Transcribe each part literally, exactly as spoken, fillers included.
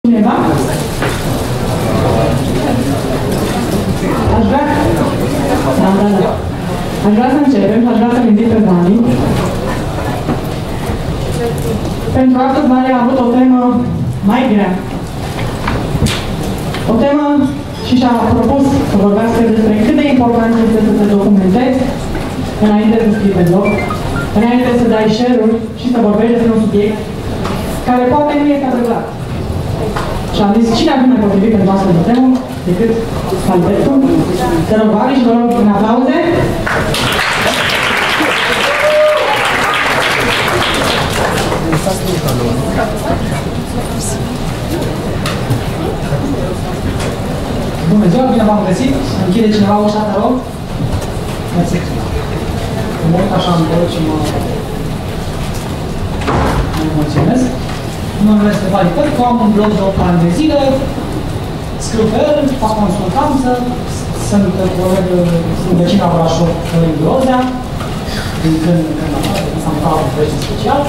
Cineva? Aș vrea... Da, da, da. Aș vrea să începem și aș vrea să-l invit pe Dani. Pentru astăzi Dani a avut o temă mai grea. O temă și și-a propus să vorbească despre cât de important este să te documentezi înainte să scrii pe blog, înainte să dai share-uri și să vorbești despre un subiect care poate nu este adevărat. Și am zis, cine ar fi mai potrivit pentru astfel de temă decât Albertul? Te rog, Vali, și vă rog în aplauze. Bună ziua, bine v-am găsit. Închide cineva ușa, te rog. Mersi. Mă uit așa în gol și mă... mă mulțumesc. Numele este Vali Părcu, am un blog de opt ani de zile, scriu pe el, fac consultanță, sunt coleg, sunt vecina Brașov, coleg Grozea, din când în când afară, când s-am mutat la un special.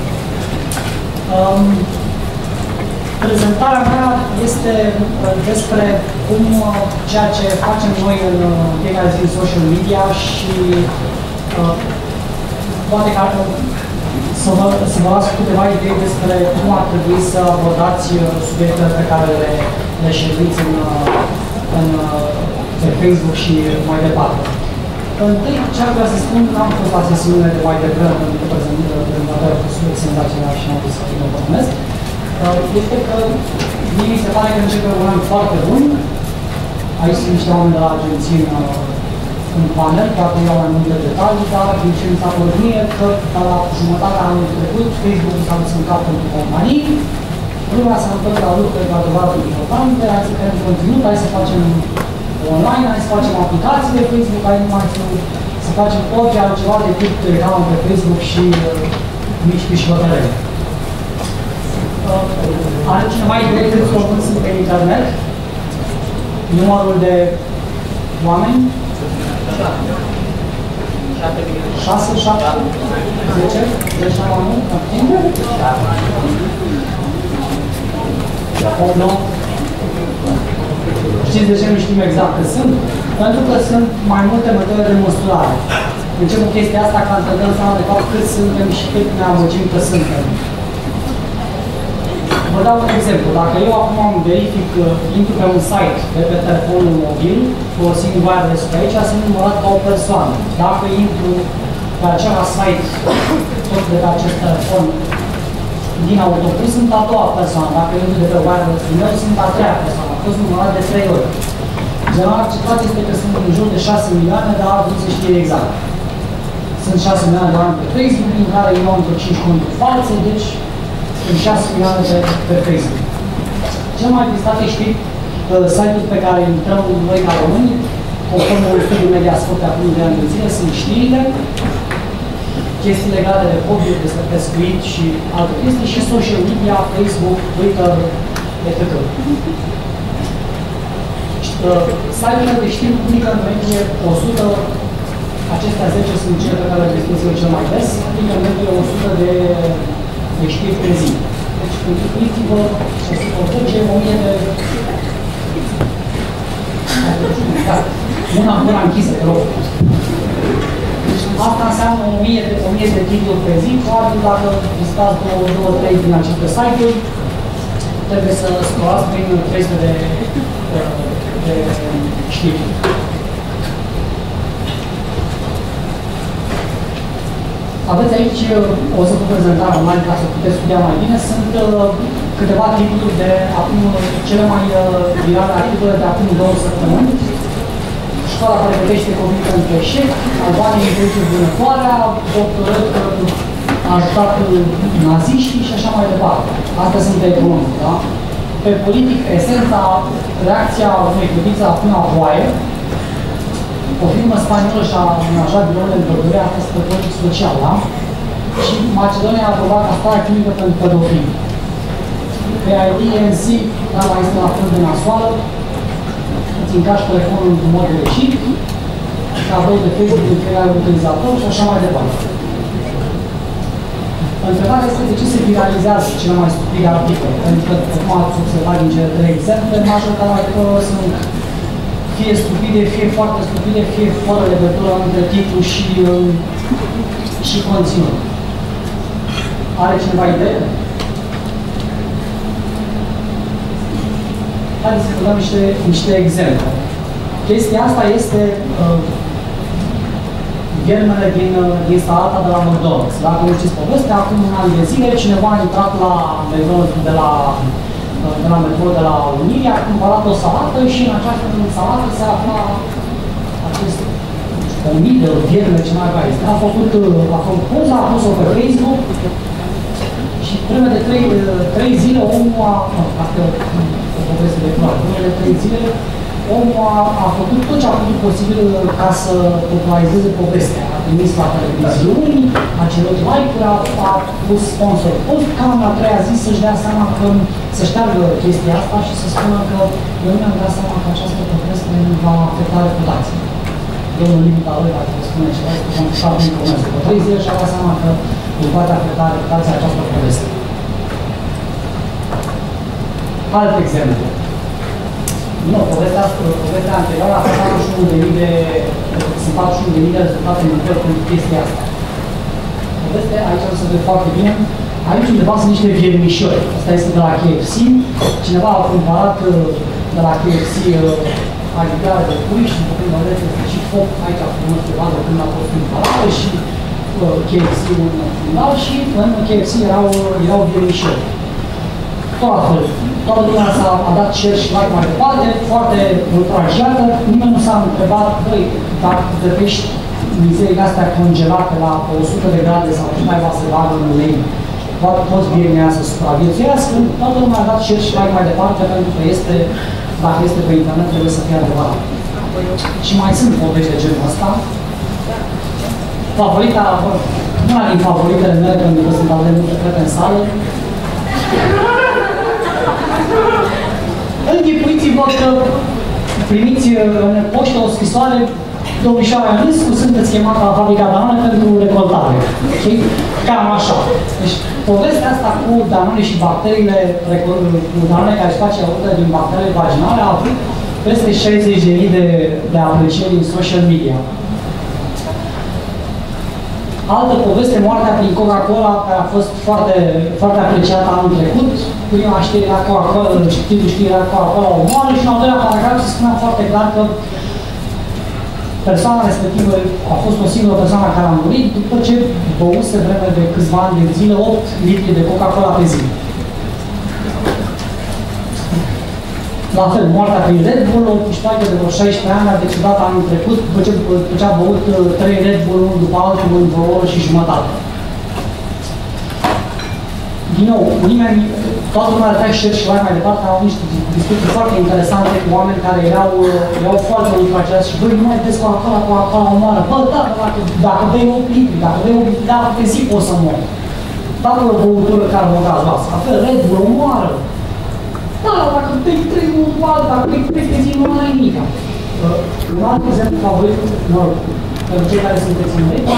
Um, prezentarea mea este despre cum ceea ce facem noi în fiecare zi în social media și uh, poate că să vă, să vă las câteva idei despre cum ar trebui să abordați subiectele pe care le, le șeriți în, în, pe Facebook și mai departe. Întâi, ce ar vrea să spun, n-am fost la sesiunile de mai devreme, pentru că prezentarea a fost senzațională și n-am vrut să mă vorbesc, este că mie mi se pare că începe un an foarte bun. Aici sunt niște oameni de la agenții în panel, poate iau mai multe detalii, dar din ce mi s-a părut mie că la jumătatea anului trecut Facebook s-a dus în cap pentru companii, lumea s-a întâlnit la lucruri cu adevărat importante, hai să creăm conținut, hai să facem online, hai să facem aplicații de Facebook, hai numai să, să facem orice altceva decât reclamă pe Facebook și uh, mici pișcotele. Uh, are cineva idee cât sunt pe internet? Numărul de oameni? șase, șapte, zece, zece mai mult, opt, nouă. Știți de ce nu știm exact că sunt? Pentru că sunt mai multe metode de măsurare. Încep cu chestia asta ca să dăm seama de fapt cât suntem și cât ne amăgim că suntem. Vă dau un exemplu. Dacă eu acum îmi verific, intru pe un site de pe telefonul mobil, folosind wireless pe aici, sunt numărat ca o persoană. Dacă intru pe același site, tot de pe acest telefon, din autobuz, sunt a doua persoană. Dacă intru de pe wireless meu, sunt a treia persoană. A fost numărat de trei ori. General acceptat este că sunt în jur de șase milioane, dar nu se știe exact. Sunt șase milioane de oameni pe Facebook, din care eu am vreo cinci conturi false, deci sunt șase milioane pe, pe Facebook. Cel mai vizitat știi, site-ul pe care intrăm noi ca români, conform unui studiu Mediascope de acum de ani de zile, sunt știrile, chestii legate de hobby-uri, despre pescuit și alte chestii, și social media, Facebook, Twitter, et cetera. Site-urile de știri publică în medie o sută, acestea zece sunt cele pe care le găsiți eu cel mai des, publică în medie o sută de, de știri pe zi. Deci, închipuiți-vă o sută zece, o mie de... Una, una închisă, te rog. Deci, asta înseamnă o mie de, o mie de titluri pe zi, probabil dacă vizitați două, două, trei din aceste site-uri, trebuie să scolați prin trei sute de, de, de știri. Aveți aici, o să vă prezentare online ca să puteți studia mai bine, sunt uh, câteva titluri de acum, cele mai uh, virale articole de acum două săptămâni. Școala pregătește copii pentru eșec, Albania introduce vânătoarea, doctorat a ajutat naziștii și așa mai departe. Astea sunt pe economic, da? Pe politic, esența, reacția unei clădițe la până voaie. O firmă spaniolă și-a amenajat birourile în pădure, a fost pe politic social, da? Și Macedonia a aprobat castrarea clinică pentru pedofili. Pe I D N C, treaba este la fel de nasoală, îți încași telefonul într-un mod greșit, cadou de Facebook din fiecare utilizator și așa mai departe. Întrebarea este de ce se viralizează cele mai stupide articole. Pentru că, cum ați observat din cele trei exemple, majoritatea articolelor sunt fie stupide, fie foarte stupide, fie fără legătură între titlu și, și conținut. Are cineva idee? Haideți să vă dăm niște, niște exemple. Chestia asta este uh, viermele din, din salata de la McDonald's. Dacă nu știți povestea, acum un an de zile, cineva a intrat la McDonald's de la, de la metro de la Unirea, a cumpărat o salată și în această salată se afla acest o mie de vierme, ce mai avea este. A făcut, a făcut poza, a pus-o pe Facebook și vreme de trei, trei zile omul a... Asta e o poveste de clar. Vreme de trei zile omul a, a făcut tot ce a făcut posibil ca să popularizeze povestea. A trimis la televiziuni, a cerut like-uri, a, a pus sponsor post, cam la treia zi să-și dea seama că să șteargă chestia asta și să spună că eu nu mi-am dat seama că această poveste va afecta reputația. Domnul limita lui, dacă vă spune ceva, este confortabil din comerț. După trei zile și-a dat seama că îl poate afecta reputația această poveste. Alt exemplu. Nu, povestea, povestea anterioară a fost patruzeci și unu de mii de, sunt patruzeci și unu de mii de rezultate în lucrări pentru chestia asta. Povestea, aici o să vede foarte bine, aici undeva sunt niște viermișori. Asta este de la K F C. Cineva a cumpărat de la K F C agitare de pui și după când vedeți este și foc aici frumos pe vadă când a fost cumpărată și K F C-ul în final și în K F C erau, erau viermișori. Tot la fel. Toată lumea s-a dat share și like mai departe, foarte ultrajiată. Nimeni nu s-a întrebat, băi, dacă gătești mizerile astea congelate la o sută de grade sau ce mai va se bagă în ulei, poate poți viermea să supraviețuiască. Toată lumea a dat share și like mai departe pentru că este, dacă este pe internet, trebuie să fie adevărat. Și mai sunt povești de genul ăsta. Favorita, una din favoritele mele, pentru că sunt ale multe crete în sală, închipuiți-vă că primiți în poștă o scrisoare: domnișoara Ionescu, sunteți chemat la fabrica Danone pentru recoltare. Okay? Cam așa. Deci, povestea asta cu Danone și bacteriile, cu Danone care își face avută din bacteriile vaginale, a avut peste șaizeci de mii de, de aprecieri în social media. Altă poveste, moartea prin Coca-Cola, care a fost foarte, foarte apreciată anul trecut. Prima știre era Coca-Cola, titlul știre era Coca-Cola omoară și în al doilea paragraf se spunea foarte clar că persoana respectivă a fost o singură persoană care a murit după ce băuse vreme de câțiva ani de zile opt litri de Coca-Cola pe zi. La fel, moartea prin Red Bull, o puștoaică de vreo șaisprezece ani a decedat anul trecut după ce, după ce a băut trei Red Bull unul după altul în vreo oră și jumătate. Din nou, nimeni, toată lumea de trei share și mai mai departe, au niște discuții foarte interesante cu oameni care erau, erau foarte ultrageați și băi, nu mai vezi Coca-Cola, Coca-Cola omoară. Bă, da, dacă, dacă bei opt litri, dacă bei opt litri, dacă pe zi poți să mori. Dacă o băutură care mă gazoasă, la fel, Red Bull omoară. Da, dacă bei trei ori, dacă bei trei pe zi, nu mai ai nimic. Un alt exemplu favorit, mă rog, pentru cei care sunteți în America,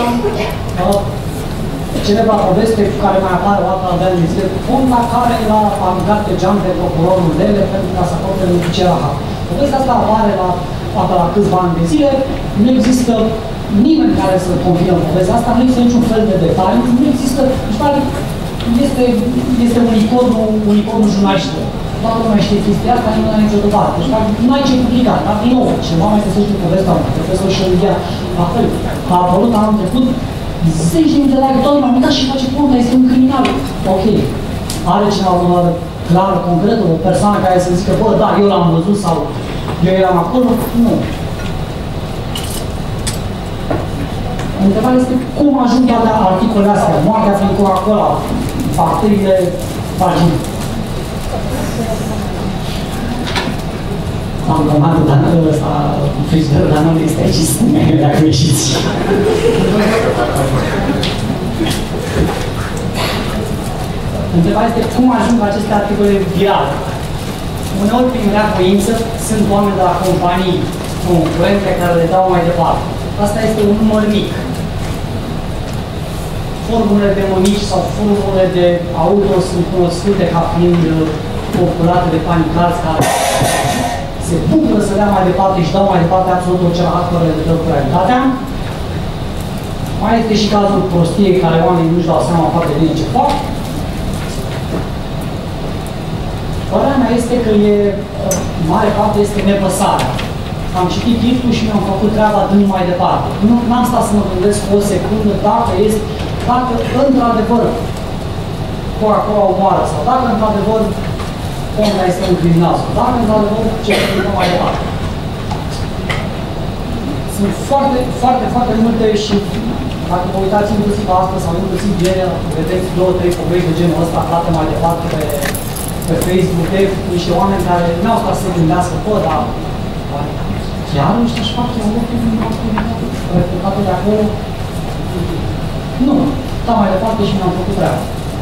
celebra poveste cu care mai apare o dată de ani de zile, fonda care l-a aruncat pe geam pe procurorul Dele pentru ca să acopere un ce rahat. Povestea asta apare la, poate la câțiva ani de zile, nu există nimeni care să confirmă povestea asta, nu există niciun fel de detaliu, nu există, este, este unicornul, unicornul jurnaliștilor. Toată lumea știe chestia asta, nimeni nu are nicio dovadă. Deci nu ai ce publica, dar din nou, cineva mai găsește povestea asta, pe social media, la fel, a apărut anul trecut, zeci de mii de like, toată lumea, uitați și face conta, este un criminal. Ok, are cineva o dovadă clară, concretă, o persoană care să zică, bă, da, eu l-am văzut sau eu eram acolo? Nu. Întrebarea este cum ajung toate articolele astea, moartea prin Coca-Cola, bacteriile vaginale. Am comandă Danone ăsta, frigiderul Danone este aici și spune dacă ieșiți. Întrebarea este cum ajung aceste articole virale. Uneori, prin rea voință, sunt oameni de la companii concurente care le dau mai departe. Asta este un număr mic. formule de mămici sau formule de auto sunt cunoscute ca fiind populate de panicați care se bucură să dea mai departe și dau mai departe absolut orice fără legătură cu realitatea. Mai este și cazul prostiei care oamenii nu-și dau seama foarte bine ce fac. Părerea mea este că e, mare parte este nepăsarea. Am citit titlul și mi-am făcut treaba dând mai departe. Nu am stat să mă gândesc o secundă dacă este, dacă într-adevăr Coca-Cola omoară sau dacă într-adevăr omul este un criminal sau dacă într-adevăr ce se mai departe. Sunt foarte, foarte, foarte multe și dacă vă uitați inclusiv astăzi sau inclusiv ieri, vedeți două, trei povești de genul ăsta aflate mai departe pe, pe Facebook de niște oameni care nu au stat să se gândească, bă, dar chiar ăștia își fac eu reflectate de acolo? Nu, stau mai departe și mi-am făcut treaba.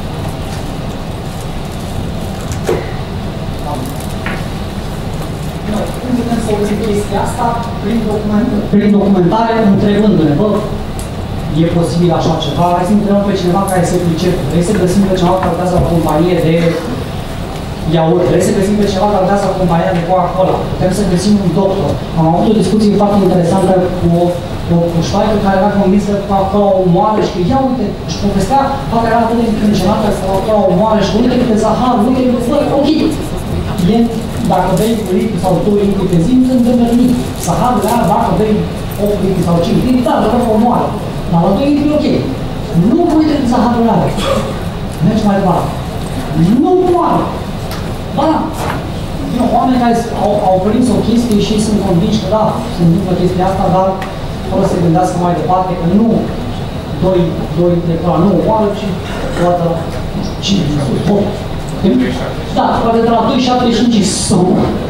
Noi, cum putem să auzim chestia asta? Prin, document, prin documentare, întrebându-ne, bă, e posibil așa ceva? Hai să întrebăm pe cineva care se pricepe. Vrei să găsim pe cineva care lucrează la o companie de iaurt, vrei să găsim pe cineva care lucrează la compania de Coca-Cola, putem să găsim un doctor. Am avut o discuție foarte interesantă cu o șoaică care era convinsă că Coca-Cola omoară și că, ia uite, își povestea, faptul era atât de încrâncenată că Coca-Cola omoară și că uite câte zahar, uite câte, bă, ok. E, dacă bei un litru sau doi litri pe zi, nu se întâmplă nimic. Zaharul ăla, dacă bei opt litri sau cinci litri, da, dacă omoară. Dar la doi litri, ok. Nu uite câte zaharul are. Mergi mai departe. Nu omoară. Ba da, nu, oameni care au, au prins o chestie și sunt convinși că da, se întâmplă chestia asta, dar fără să se gândească mai departe că nu doi, doi, trei, nu omoară, ci toată la cinci, opt. Da, poate de la doi, șapte, cinci sau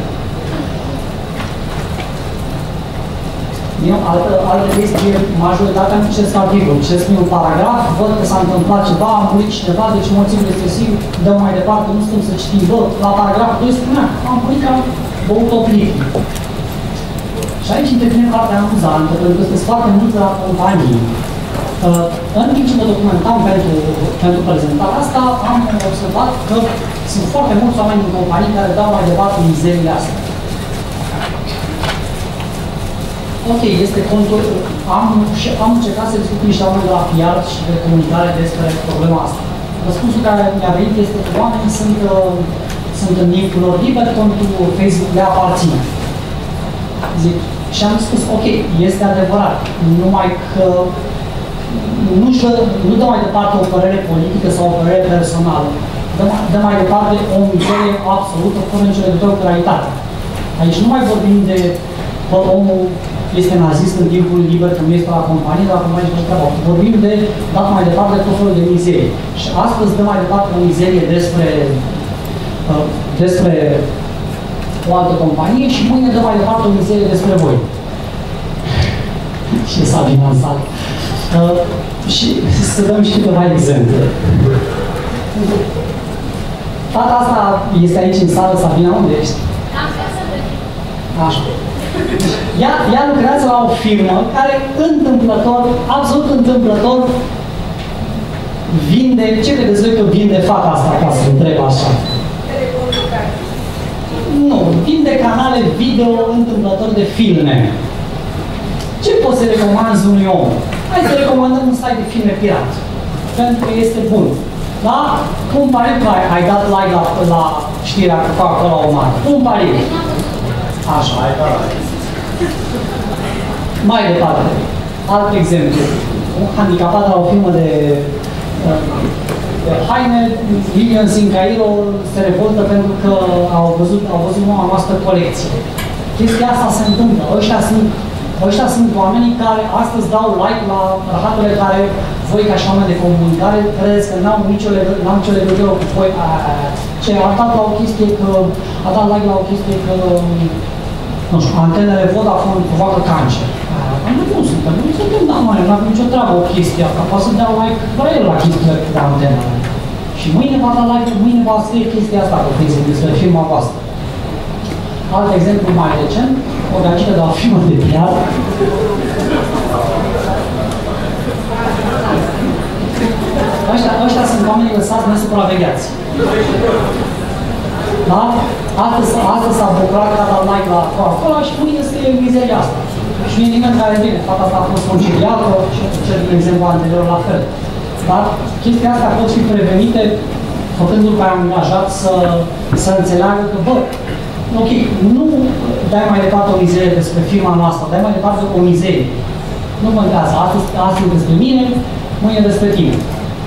altă, altă chestie, majoritatea nu citesc articol, citesc un paragraf, văd că s-a întâmplat ceva, a murit cineva, deci motivul este sigur, dăm mai departe, nu stăm să citim, bă, la paragraful doi spunea, am murit că am băut o plică. Și aici intervine partea amuzantă, pentru că sunt foarte multe la companii. Uh, în timp ce mă documentam pentru, pentru prezentarea asta, am observat că sunt foarte mulți oameni din companii care dau mai departe mizeriile astea. Ok, este contul. Am, am încercat să discut cu niște oameni de la P R și de comunicare despre problema asta. Răspunsul care mi-a venit este că oamenii sunt, uh, sunt în timpul lor liber, contul Facebook le aparține. Zic, și am spus, ok, este adevărat, numai că nu, nu dă mai departe o părere politică sau o părere personală. Dă, dă mai departe o mizerie absolută, fără nicio legătură cu realitatea. Aici nu mai vorbim de bă, omul este nazist în timpul liber, când este la companie, la companie și treaba. Vorbim de dat mai departe tot felul de mizerie. Și astăzi dă mai departe o mizerie despre, uh, despre o altă companie și mâine dă mai departe o mizerie despre voi. Și s-a finanțat. Uh, și să dăm și câteva exemple. Fata asta este aici în sală, Sabina, unde ești? Așa. Ea, ea lucrează la o firmă care întâmplător, absolut întâmplător, vinde, ce credeți voi că vinde fata asta, ca să întreb așa? Nu, vinde canale video întâmplător de filme. Ce poți să recomanzi unui om? Hai să recomandăm un site de filme pirat. Pentru că este bun. Da? Cum pare că ai, ai dat like la, la știrea că fac acolo o mare? Cum pare? Așa. Mai departe. Alt exemplu. Un handicapat la o firmă de, de haine, Lilian în Cairo se revoltă pentru că au văzut, au văzut noua noastră colecție. Chestia asta se întâmplă. Ăștia sunt Ăștia sunt oamenii care astăzi dau like la rahaturile care voi, ca și oameni de comunicare, credeți că n-au nicio legătură cu voi. Ce a dat la o chestie că, a dat like la o chestie că, nu știu, antenele Vodafone provoacă cancer. Nu, nu suntem, nu suntem, da, mai, nu avem nicio treabă o chestie asta. Poate să dea like la el la chestiile de antenă. Și mâine va da like, mâine va scrie chestia asta pe Facebook despre firma voastră. Alt exemplu mai recent, o gagică de la firmă de piață. ăștia, ăștia sunt oamenii lăsați nesupravegheați. Da? Astăzi, astăzi s-a bucurat ca la Nike la Coca-Cola și mâine este mizeria asta. Și nu e nimeni care vine. Fata asta a fost conciliată și cel din exemplu anterior la fel. Dar chestia asta pot fi prevenite făcându-l pe angajat să, să înțeleagă că, bă, ok, nu dai mai departe o mizerie despre firma noastră, dai mai departe o mizerie. Nu contează, astăzi, astăzi despre mine, mâine despre tine.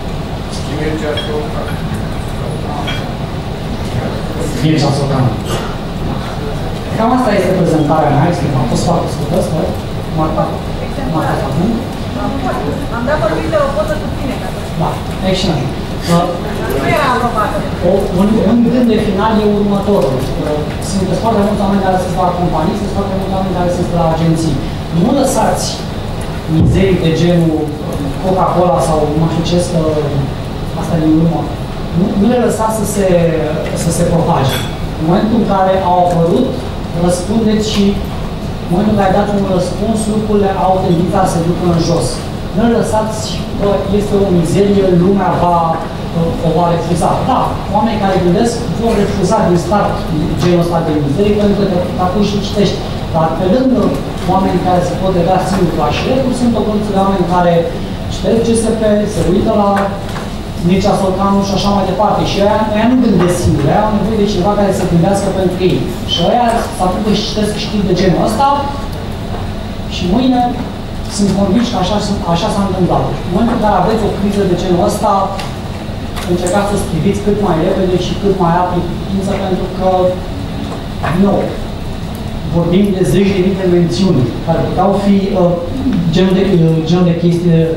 Bine și-a socat. Cam asta este prezentarea mea, este, am fost foarte scurtă, sper. Marta, Marta, acum. Am dat vorbit de o poză cu tine, ca să știi. Da, excelent. Nu era aprobată. Un, un gând de final e următorul. Sunt foarte mulți oameni care sunt la companii, sunt foarte mulți oameni care sunt la agenții. Nu lăsați mizerii de genul Coca-Cola sau nu știu ce, să, asta din urmă. Nu, nu le lăsați să se, să se propage. În momentul în care au apărut, răspundeți și în momentul în care dați un răspuns, lucrurile au tendința să se ducă în jos. Nu le lăsați, bă, este o mizerie, lumea va, o va refuza. Da, oamenii care gândesc vor refuza din start genul ăsta de mizerie, pentru că acum și citești. Dar pe lângă oamenii care se pot lega singuri la șerefuri, sunt o mulțime de oameni care citesc G S P, se uită la Mircea Solcanu și așa mai departe. Și aia, aia nu gândesc singuri, aia au nevoie de cineva care să gândească pentru ei. Și aia s-a făcut și citesc știri de genul ăsta și mâine sunt convins că așa, așa s-a întâmplat. În momentul în care aveți o criză de genul ăsta, încercați să o scriviți cât mai repede și cât mai rapid cu putință, pentru că, nu, vorbim de zeci de mii de mențiuni, care puteau fi uh, genul, de, uh, genul de chestii de...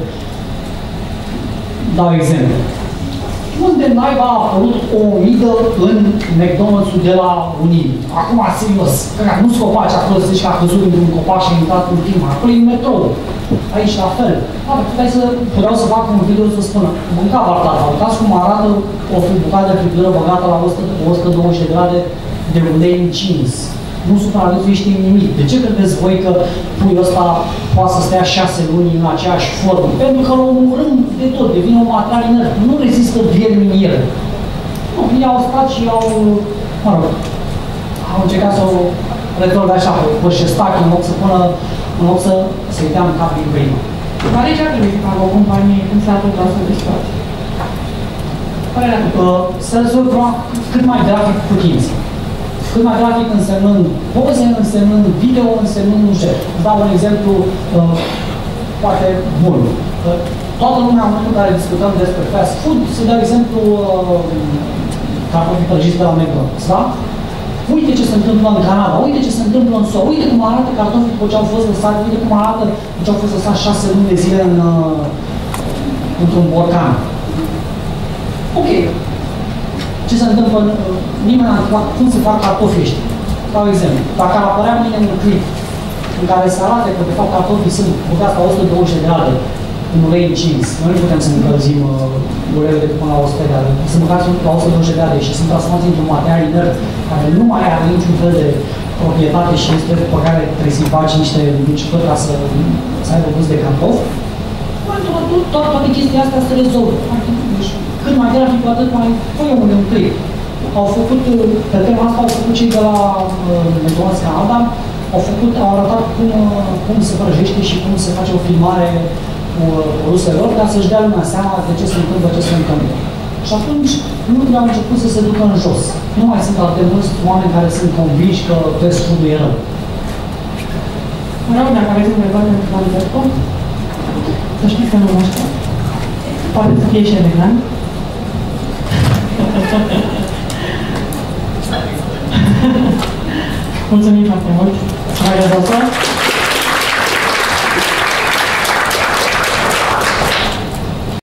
Dau exemplu. Unde naiba a apărut o omidă în McDonald's-ul de la Unii? Acum, serios, că nu-ți copaci acolo, să zici că a căzut într-un copac și a intrat în firma. Acolo e metrou. Aici la fel. Da, puteai să, puteau să facă un video să spună, mânca bartata, uitați cum arată o bucată de friptură băgată la o sută douăzeci de grade de ulei încins. Nu supraviețuiește nimic. De ce credeți voi că puiul ăsta poate să stea șase luni în aceeași formă? Pentru că îl omorâm de tot, devine un material inert. Nu rezistă viermi în el. Nu, ei au stat și au, mă rog, au încercat să o retrogă așa, pe șestac, în loc să pună, în loc să se dea în cap din primă. Dar de ce ar trebui să facă o companie când se află într-o astfel de situație? Părerea mea. Să rezolvă cât mai grafic cu putință. Cât mai grafic însemnând poze, însemnând video, însemnând nu știu. Îți dau un exemplu uh, foarte bun. Uh, toată lumea, în momentul în care discutăm despre fast food, se dă exemplu uh, cartofi prăjiți de la McDonald's, da? Uite ce se întâmplă în Canada, uite ce se întâmplă în S U A, uite cum arată cartofii după ce au fost lăsați, uite cum arată după ce au fost lăsați șase luni de zile în, uh, într-un borcan. Ok. Ce se întâmplă, nimeni n-a întrebat cum se fac cartofii ăștia. Dau exemplu, dacă ar apărea mâine un clip în care se arate că de fapt cartofii sunt băgați la o sută douăzeci de grade în ulei încins, noi nu putem să încălzim uh, uleiul decât până la o sută de grade, sunt băgați la o sută douăzeci de grade și sunt transformați într-un material inert care nu mai are niciun fel de proprietate și este pe care trebuie să-i faci niște lucificări ca să, să aibă gust de cartof. Toate, toate chestia astea se rezolvă. Deci, cât mai grafic, cu atât mai păi unde un clip. Au făcut, pe tema asta, au făcut cei de la uh, McDonald's Canada, au făcut, au arătat cum, uh, cum se prăjește și cum se face o filmare cu uh, produselor, ca să-și dea lumea seama de ce se întâmplă, ce se întâmplă. Și atunci, lucrurile au început să se ducă în jos. Nu mai sunt atât de mulți oameni care sunt convinși că fast food-ul e rău. Mă rog, dacă aveți întrebări pentru Manifestul, să știți că nu mă știu. Poate să fie și elegant. Mulțumim foarte mult! Mai